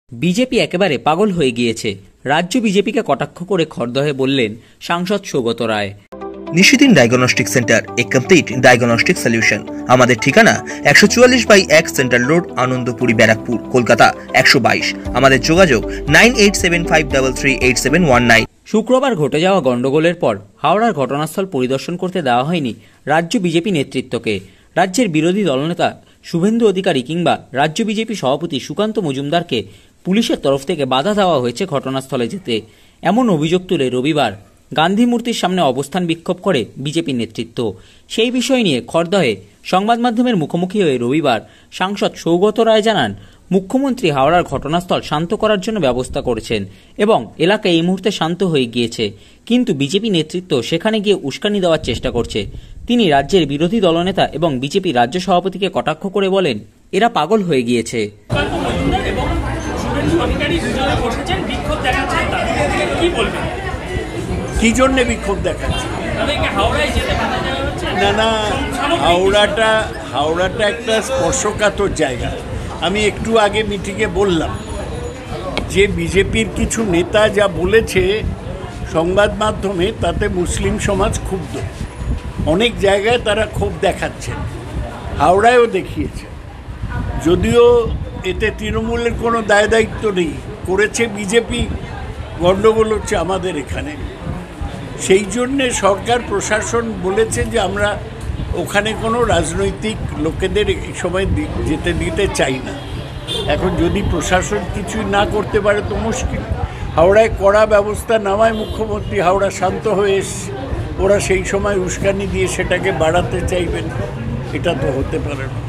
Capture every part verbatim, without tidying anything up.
BJP একেবারে পাগল হয়ে গিয়েছে। রাজ্য বিজেপিকে কটাক্ষ করে খড়দহে বললেন সাংসদ Saugata Roy. Nishidin diagnostic centre, a complete diagnostic solution. আমাদের ঠিকানা একশো চুয়াল্লিশ বাই এক সেন্ট্রাল রোড, আনন্দপুরি, ব্যারাকপুর, কলকাতা একশো বাইশ। আমাদের যোগাযোগ nine eight seven five three three eight seven one nine. শুক্রবার ঘটে যাওয়া গন্ডগোলের পর হাওড়ার ঘটনাস্থল পরিদর্শন করতে দেওয়া হয়নি রাজ্য বিজেপি নেতৃত্বকে। রাজ্যের বিরোধী দলনেতা শুভেন্দু অধিকারী কিংবা রাজ্য বিজেপি সভাপতি সুকান্ত মজুমদারকে পুলিশের তরফ থেকে বাধা দেওয়া হয়েছে ঘটনাস্থলে যেতে। এমন অভিযোগ তুলে রবিবার গান্ধী মূর্তির সামনে অবস্থান বিক্ষোভ করে বিজেপি নেতৃত্ব। সেই বিষয় নিয়ে খড়দহে সংবাদ মাধ্যমের মুখোমুখি হয়ে রবিবার সাংসদ সৌগত রায় জানান, মুখ্যমন্ত্রী হাওড়ার ঘটনাস্থল শান্ত করার জন্য ব্যবস্থা করেছেন এবং এলাকা এই মুহূর্তে শান্ত হয়ে গিয়েছে, কিন্তু বিজেপি নেতৃত্ব সেখানে গিয়ে উস্কানি দেওয়ার চেষ্টা করছে। তিনি রাজ্যের বিরোধী দলনেতা এবং বিজেপি রাজ্য সভাপতিকে কটাক্ষ করে বলেন, এরা পাগল হয়ে গিয়েছে। কি জন্য বিক্ষোভ দেখাচ্ছে? না না, হাওড়াটা হাওড়াটা একটা স্পর্শকাতর জায়গা। আমি একটু আগে মিটিংয়ে বললাম যে বিজেপির কিছু নেতা যা বলেছে সংবাদ মাধ্যমে, তাতে মুসলিম সমাজ ক্ষুব্ধ। অনেক জায়গায় তারা ক্ষোভ দেখাচ্ছে, হাওড়ায়ও দেখিয়েছে। যদিও এতে তৃণমূলের কোনো দায় দায়িত্ব নেই, করেছে বিজেপি, গণ্ডগোল হচ্ছে আমাদের এখানে। সেই জন্যে সরকার প্রশাসন বলেছে যে আমরা ওখানে কোনো রাজনৈতিক লোকেদের এই সময় যেতে দিতে চাই না। এখন যদি প্রশাসন কিছুই না করতে পারে তো মুশকিল। হাওড়ায় কড়া ব্যবস্থা নেওয়ায় মুখ্যমন্ত্রী, হাওড়া শান্ত হয়ে এসছে, ওরা সেই সময় উস্কানি দিয়ে সেটাকে বাড়াতে চাইবেন, এটা তো হতে পারে না।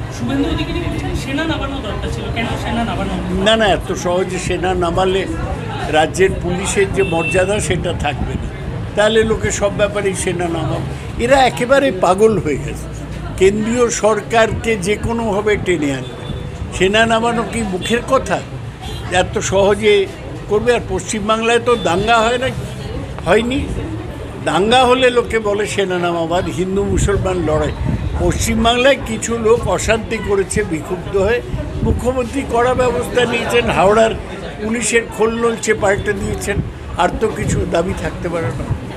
না না, এত সহজে সেনা নামালে রাজ্যের পুলিশের যে মর্যাদা সেটা থাকবে না, তাহলে লোকে সব ব্যাপারেই সেনা নামাবে। এরা একেবারে পাগল হয়ে গেছে। কেন্দ্রীয় সরকারকে যে কোনোভাবে টেনে আনবে, সেনা নামানো কি মুখের কথা? এত সহজে করবে? আর পশ্চিমবাংলায় তো দাঙ্গা হয় না, হয়নি। দাঙ্গা হলে লোকে বলে সেনা নামাবাদ, হিন্দু মুসলমান লড়াই। পশ্চিমবাংলায় কিছু লোক অশান্তি করেছে, বিক্ষুব্ধ হয়ে মুখ্যমন্ত্রী কড়া ব্যবস্থা নিয়েছেন, হাওড়ার পুলিশের খোল নলছে পাল্টে দিয়েছেন, আর তো কিছু দাবি থাকতে পারে না।